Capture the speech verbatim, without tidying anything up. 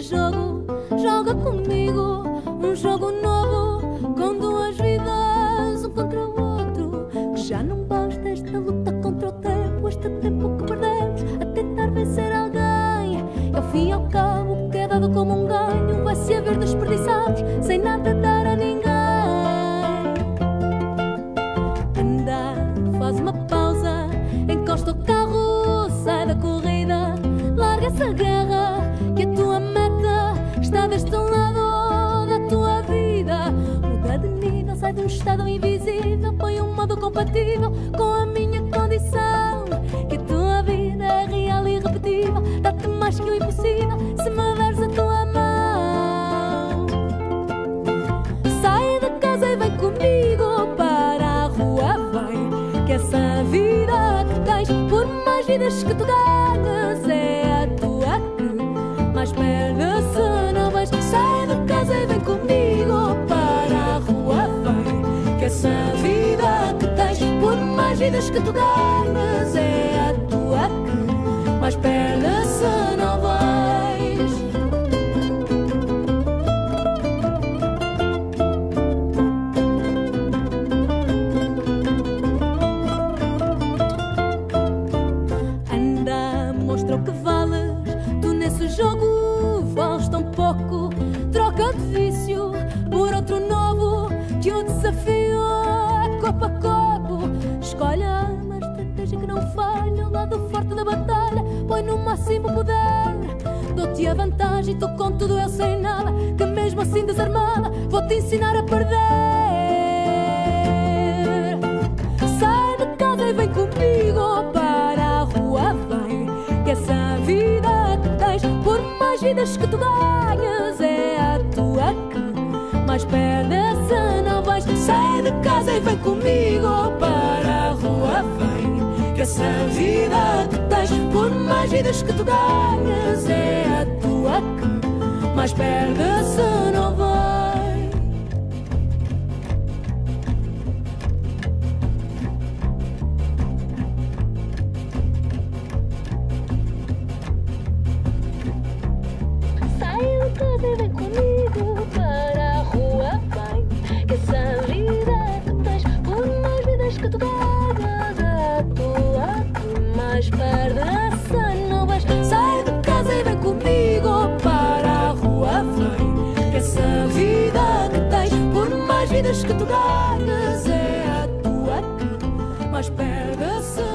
jogo, joga comigo um jogo novo, com duas vidas, um contra o outro. Que já não basta esta luta contra o tempo, este tempo que perdemos a tentar vencer alguém. E ao fim e ao cabo, o que é dado como um ganho vai se haver desperdiçados sem nada dar a ninguém. Anda, faz uma pausa, encosta o carro, sai da corrida, larga essa guerra, que a tua meta está deste lado da tua vida. Muda de nível, sai de um estado invisível, põe um modo compatível com a minha condição. Que a tua vida é real e irrepetível, dá-te mais que o impossível se me deres a tua mão. Sai da casa e vem comigo para a rua, vem, que essa vida que tens, por mais vidas que tu ganhas, é a tua que mais perde se não vais. Sai da casa e vem comigo para a rua, vem, que essa vida que tens, por mais vidas que tu ganhas, é a tua que mais perde se não vais. Anda, mostra o que vales, tu nesse jogo vales tão pouco. Troca de vício por outro novo, que o desafio é corpo a corpo. Escolhe uma estratégia que não falha, o lado forte da batalha, põe no máximo poder. Dou-te a vantagem, tu com tudo eu sem nada, que mesmo assim desarmada vou-te ensinar a perder. Sai de casa e vem comigo para a rua, vem, que essa vida que tens, por mais vidas que tu ganhas, é a tua que mais perde se não vais. Sai de casa e vem comigo para a rua, vem, que essa vida que tens, por mais vidas que tu ganhas, é a tua que mais perde se não vais. Sai de casa e vem comigo para a rua, vem, que essa vida que tens, por mais vidas que tu ganhas, é a tua que mais perde se não vais. Sai de casa e vem comigo para a rua, vem, que essa vida que tens, por mais vidas que tu ganhas, é a tua que mais perde se